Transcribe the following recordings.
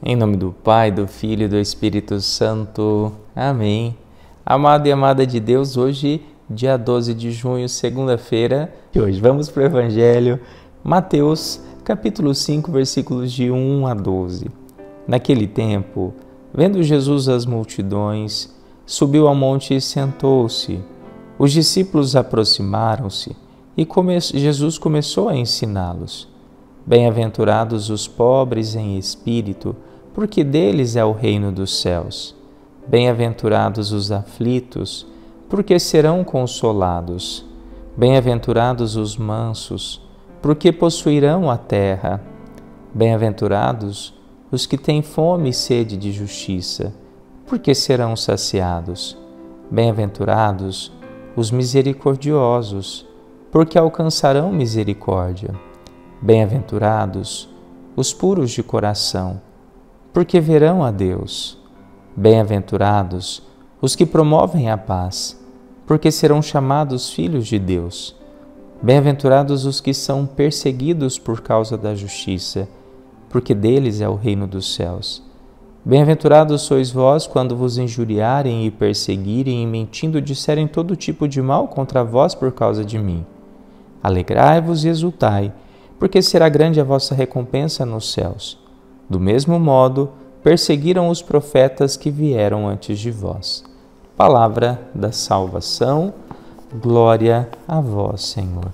Em nome do Pai, do Filho e do Espírito Santo. Amém. Amado e amada de Deus, hoje, dia 12 de junho, segunda-feira, e hoje vamos para o Evangelho, Mateus, capítulo 5, versículos de 1 a 12. Naquele tempo, vendo Jesus as multidões, subiu ao monte e sentou-se. Os discípulos aproximaram-se e Jesus começou a ensiná-los. Bem-aventurados os pobres em espírito, porque deles é o reino dos céus. Bem-aventurados os aflitos, porque serão consolados. Bem-aventurados os mansos, porque possuirão a terra. Bem-aventurados os que têm fome e sede de justiça, porque serão saciados. Bem-aventurados os misericordiosos, porque alcançarão misericórdia. Bem-aventurados os puros de coração, porque verão a Deus. Bem-aventurados os que promovem a paz, porque serão chamados filhos de Deus. Bem-aventurados os que são perseguidos por causa da justiça, porque deles é o reino dos céus. Bem-aventurados sois vós quando vos injuriarem e perseguirem e mentindo disserem todo tipo de mal contra vós por causa de mim. Alegrai-vos e exultai, porque será grande a vossa recompensa nos céus. Do mesmo modo, perseguiram os profetas que vieram antes de vós. Palavra da salvação, glória a vós, Senhor.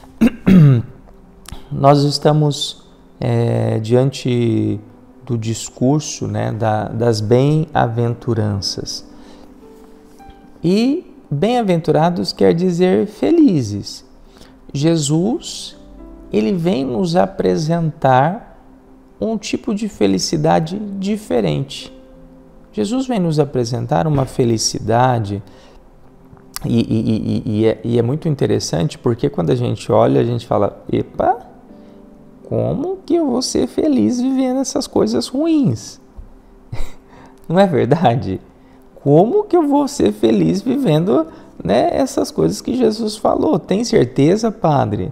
Nós estamos diante do discurso, das bem-aventuranças. E bem-aventurados quer dizer felizes. Jesus, ele vem nos apresentar um tipo de felicidade diferente. Jesus vem nos apresentar uma felicidade e é muito interessante porque quando a gente olha, a gente fala, epa, como que eu vou ser feliz vivendo essas coisas ruins? Não é verdade? Como que eu vou ser feliz vivendo, essas coisas que Jesus falou? Tem certeza, Padre?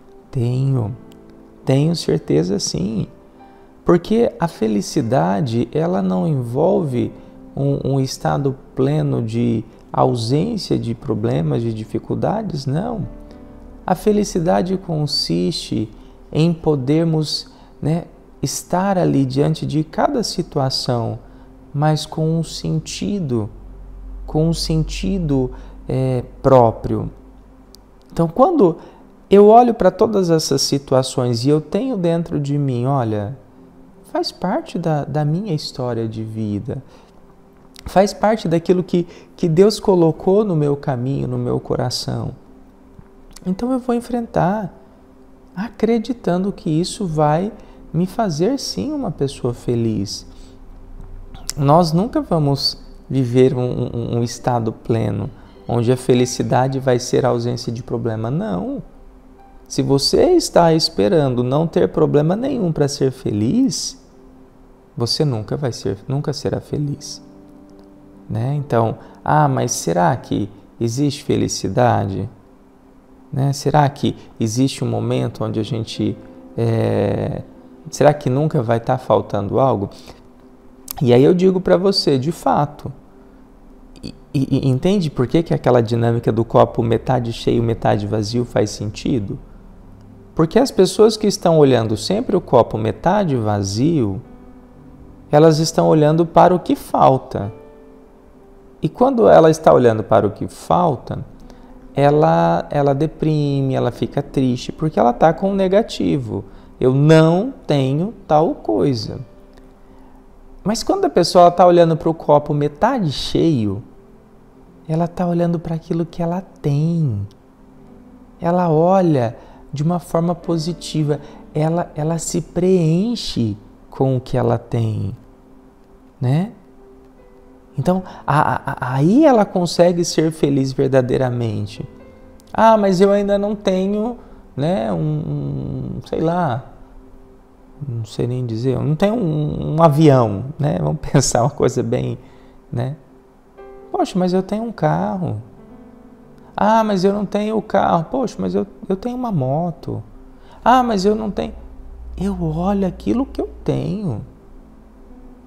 Tenho certeza sim. Porque a felicidade, ela não envolve um estado pleno de ausência de problemas, de dificuldades, não. A felicidade consiste em podermos estar ali diante de cada situação, mas com um sentido próprio. Então, quando eu olho para todas essas situações e eu tenho dentro de mim, olha, faz parte da minha história de vida, faz parte daquilo que Deus colocou no meu caminho, no meu coração. Então eu vou enfrentar, acreditando que isso vai me fazer sim uma pessoa feliz. Nós nunca vamos viver um estado pleno, onde a felicidade vai ser a ausência de problema. Não. Se você está esperando não ter problema nenhum para ser feliz, você nunca será feliz. Então, mas será que existe felicidade? Será que existe um momento onde a gente... será que nunca vai estar faltando algo? E aí eu digo para você, de fato, e entende por que aquela dinâmica do copo metade cheio, metade vazio faz sentido? Porque as pessoas que estão olhando sempre o copo metade vazio, elas estão olhando para o que falta. E quando ela está olhando para o que falta, ela deprime, ela fica triste, porque ela está com o negativo. Eu não tenho tal coisa. Mas quando a pessoa está olhando para o copo metade cheio, ela está olhando para aquilo que ela tem. Ela olha de uma forma positiva, ela se preenche com o que ela tem, Então, aí ela consegue ser feliz verdadeiramente. Mas eu ainda não tenho, sei lá, não sei nem dizer, eu não tenho um avião, Vamos pensar uma coisa bem, Poxa, mas eu tenho um carro. Mas eu não tenho o carro. Poxa, mas eu tenho uma moto. Mas eu não tenho... Eu olho aquilo que eu tenho.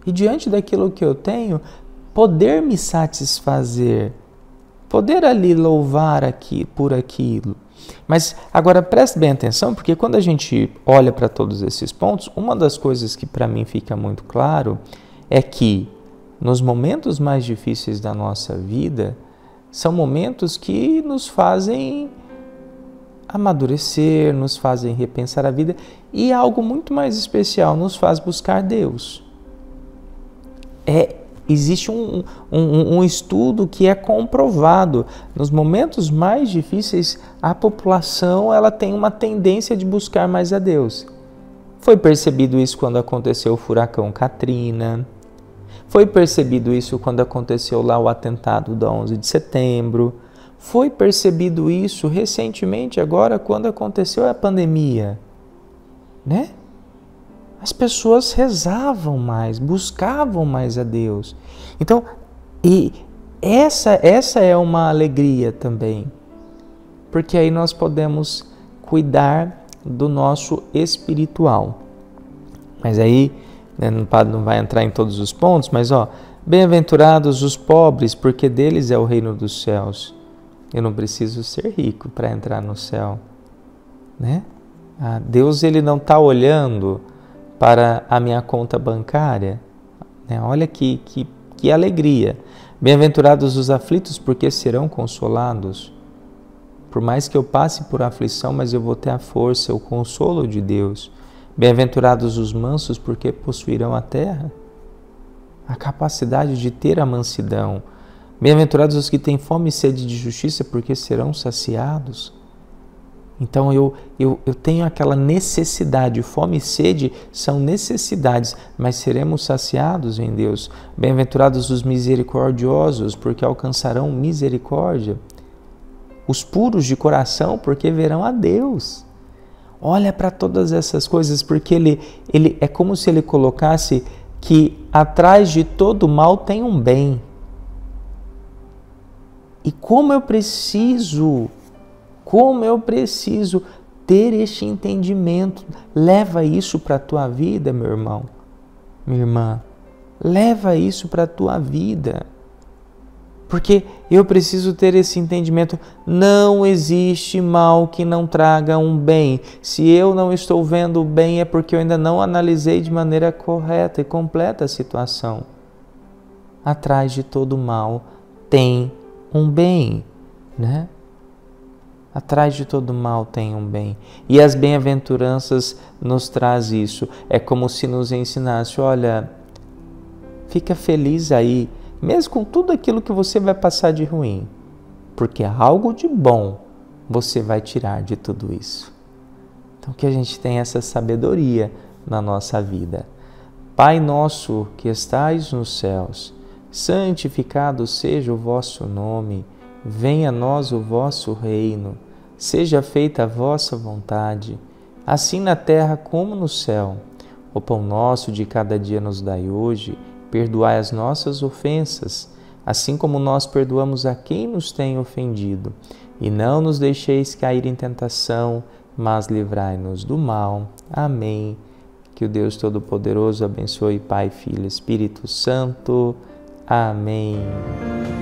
E diante daquilo que eu tenho, poder me satisfazer, poder ali louvar aqui por aquilo. Mas agora preste bem atenção, porque quando a gente olha para todos esses pontos, uma das coisas que para mim fica muito claro é que nos momentos mais difíceis da nossa vida, são momentos que nos fazem amadurecer, nos fazem repensar a vida e algo muito mais especial, nos faz buscar Deus. Existe um estudo que é comprovado. Nos momentos mais difíceis, a população ela tem uma tendência de buscar mais a Deus. Foi percebido isso quando aconteceu o furacão Katrina. Foi percebido isso quando aconteceu lá o atentado do 11 de setembro. Foi percebido isso recentemente, agora, quando aconteceu a pandemia. Né? As pessoas rezavam mais, buscavam mais a Deus. Então, e essa é uma alegria também, porque aí nós podemos cuidar do nosso espiritual. Mas aí, né, não vai entrar em todos os pontos, mas bem-aventurados os pobres, porque deles é o reino dos céus. Eu não preciso ser rico para entrar no céu, né? Deus ele não está olhando para a minha conta bancária, né? Olha que alegria. Bem-aventurados os aflitos, porque serão consolados. Por mais que eu passe por aflição, mas eu vou ter a força, o consolo de Deus. Bem-aventurados os mansos, porque possuirão a terra. A capacidade de ter a mansidão. Bem-aventurados os que têm fome e sede de justiça, porque serão saciados. Então eu tenho aquela necessidade, fome e sede são necessidades, mas seremos saciados em Deus. Bem-aventurados os misericordiosos, porque alcançarão misericórdia. Os puros de coração, porque verão a Deus. Olha para todas essas coisas, porque ele é como se ele colocasse que atrás de todo mal tem um bem. E como eu preciso ter este entendimento. Leva isso para a tua vida, meu irmão, minha irmã. Leva isso para a tua vida. Porque eu preciso ter esse entendimento. Não existe mal que não traga um bem. Se eu não estou vendo o bem, é porque eu ainda não analisei de maneira correta e completa a situação. Atrás de todo mal tem um bem, né? Atrás de todo mal tem um bem. E as bem-aventuranças nos traz isso. É como se nos ensinasse, olha, fica feliz aí, mesmo com tudo aquilo que você vai passar de ruim, porque algo de bom você vai tirar de tudo isso. Então que a gente tenha essa sabedoria na nossa vida. Pai nosso que estais nos céus, santificado seja o vosso nome. Venha a nós o vosso reino, seja feita a vossa vontade, assim na terra como no céu. O pão nosso de cada dia nos dai hoje, perdoai as nossas ofensas, assim como nós perdoamos a quem nos tem ofendido. E não nos deixeis cair em tentação, mas livrai-nos do mal. Amém. Que o Deus Todo-Poderoso abençoe Pai, Filho e Espírito Santo. Amém.